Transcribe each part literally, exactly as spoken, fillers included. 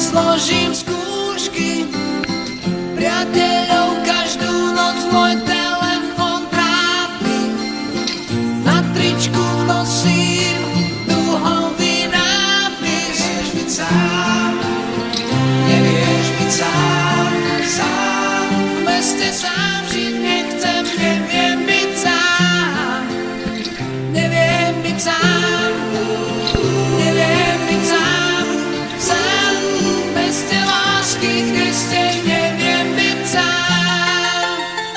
nezložím skúšky. Priateľov každú noc môj telefon trápi. Na tričku nosím duhový nápis. Nevieš byť sám, nevieš byť sám, sám. V meste sám žiť nechcem, neviem byť sám. Neviem byť sám, neviem byť sám, sám. V meste lásky, Kriste, neviem byť sám.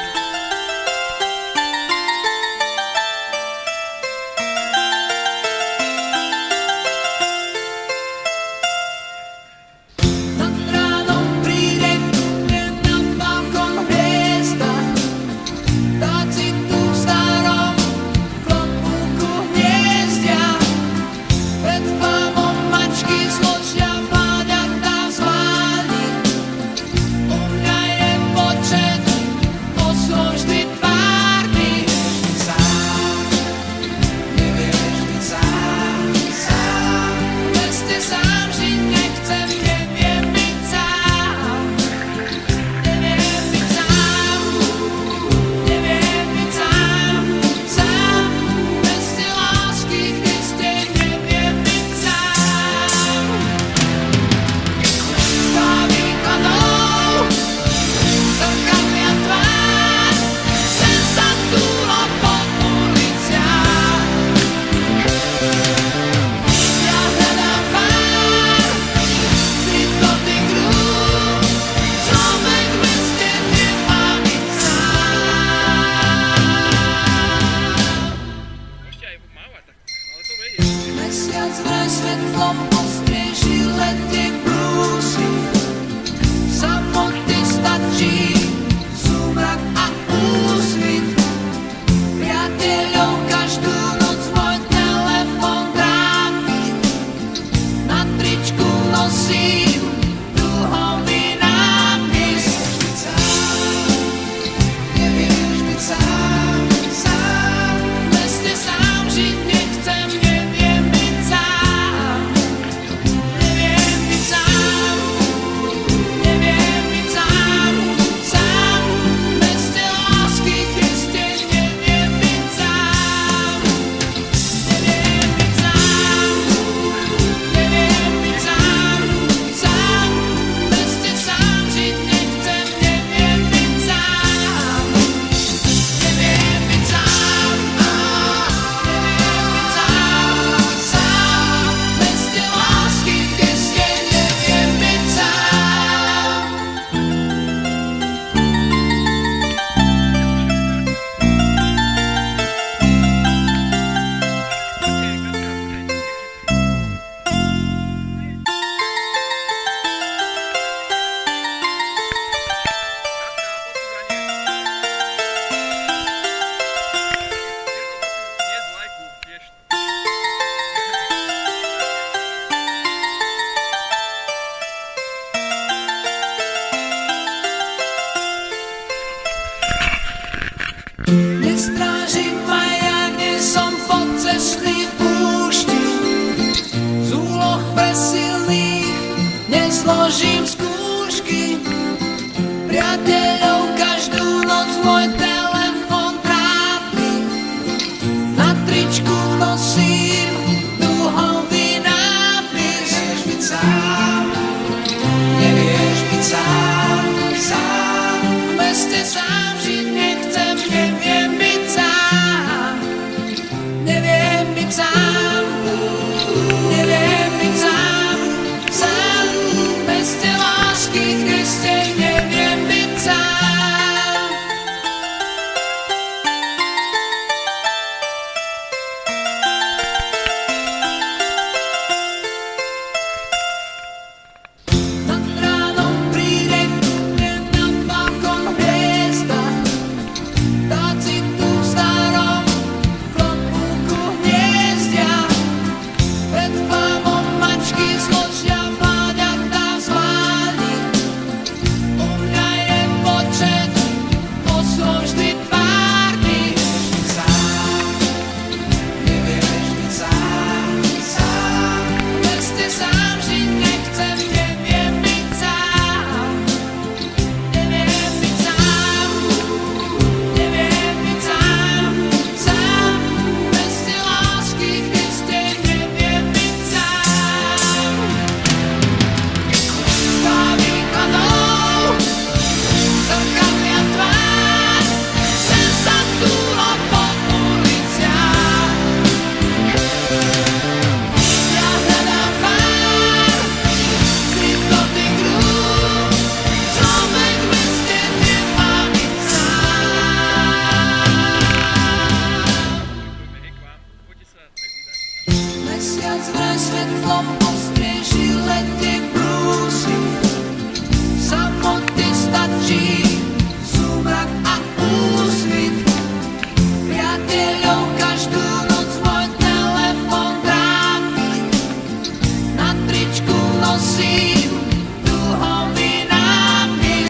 Nad ránom príde ku mne na balkón hviezda. Vtáci tu v starom klobúku hniezdia. Pred fámom mačky zložia páďatá v spálni. U mňa je počet osôb vždy párny. Nevieš byť sám, sám. V meste sám žiť nechcem, neviem byť sám. Neviem byť sám, neviem byť sám, sám. V meste lásky, Kriste, neviem byť sám. Za východou zrkadlia tvár, sen sa túla po uliciach. Ja hľadám pár, pri dotyk rúk, človek v meste nemá byť sám. Môžete aj mávať, tak, ale to vedie. Mesiac vraj svetlom ostrieži letie brúsi. Samoty stačí súmrak a úsvit. Priateľov každú noc môj telefon trápi. Na tričku nosím duhový nápis. Nevieš byť sám, sám. V meste sám žiť nechcem, neviem byť sám. Neviem byť sám, neviem byť sám, sám. V meste lásky, Kriste, neviem byť sám. Neviem byť sám, neviem byť sám, sám. V meste sám žiť nechcem, neviem byť sám. Neviem byť sám, neviem byť sám, sám. V meste lásky, Kriste, neviem byť sám. Nestrážim ma, ja nie som podcestný v púšti. Z úloh pre silných nezložím skúšky. Priateľov každú noc môj telefon trápi. Na tričku nosím duhový nápis. Nevieš byť sám,